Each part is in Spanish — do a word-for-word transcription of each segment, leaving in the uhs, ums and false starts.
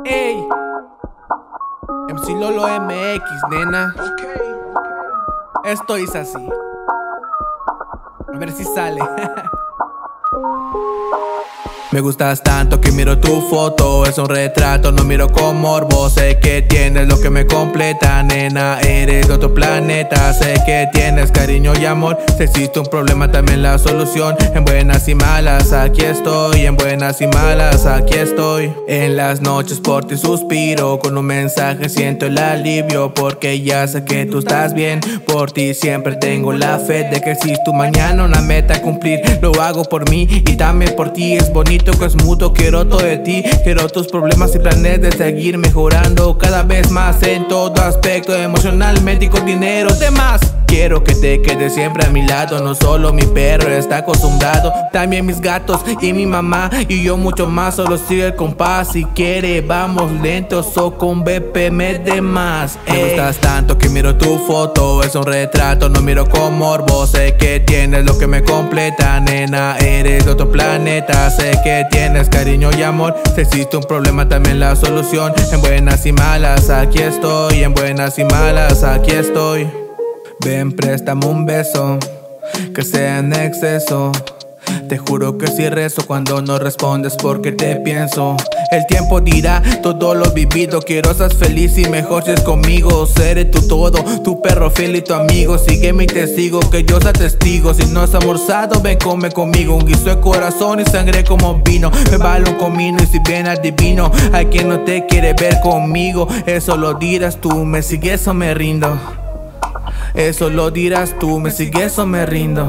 Ey, M C Lolo M X, nena. Esto es así. A ver si sale. Me gustas tanto que miro tu foto, es un retrato, no miro con morbo. Sé que tienes lo que me completa, nena, eres de otro planeta. Sé que tienes cariño y amor, si existe un problema también la solución. En buenas y malas aquí estoy, en buenas y malas aquí estoy. En las noches por ti suspiro, con un mensaje siento el alivio, porque ya sé que tú estás bien. Por ti siempre tengo la fe de que existe un mañana, una meta a cumplir. Lo hago por mí y también por ti, es bonito que es mutuo, quiero todo de ti. Quiero tus problemas y planes de seguir mejorando cada vez más en todo aspecto, emocionalmente y con dinero de más. Quiero que te quedes siempre a mi lado, no solo mi perro está acostumbrado, también mis gatos y mi mamá y yo mucho más. Solo sigue el compás, si quiere vamos lentos o con B P M de más. Ey. Me gustas tanto que miro tu foto, es un retrato, no miro con morbo. Sé que tienes lo que me completa, nena, eres de otro planeta. Sé que tienes cariño y amor, si existe un problema también la solución. En buenas y malas aquí estoy, en buenas y malas aquí estoy. Ven, préstame un beso, que sea en exceso. Te juro que si rezo cuando no respondes porque te pienso. El tiempo dirá todo lo vivido, quiero seas feliz y mejor si es conmigo. Seré tu todo, tu perro fiel y tu amigo. Sígueme y te sigo, que yo sea testigo. Si no has almorzado, ven, come conmigo. Un guiso de corazón y sangre como vino. Me vale un comino y si bien adivino, hay quien no te quiere ver conmigo. Eso lo dirás tú, me sigues o me rindo. Eso lo dirás tú, me sigues o me rindo.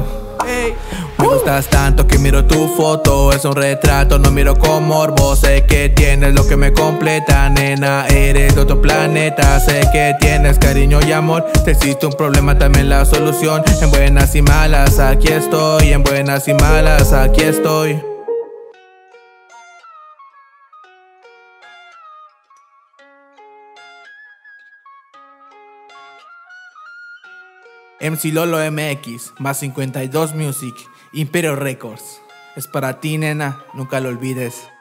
Me gustas tanto que miro tu foto, es un retrato, no miro con morbo. Sé que tienes lo que me completa, nena, eres de otro planeta. Sé que tienes cariño y amor, si existe un problema también la solución. En buenas y malas aquí estoy, en buenas y malas aquí estoy. M C Lolo M X, más cincuenta y dos Music, Imperio Records. Es para ti, nena, nunca lo olvides.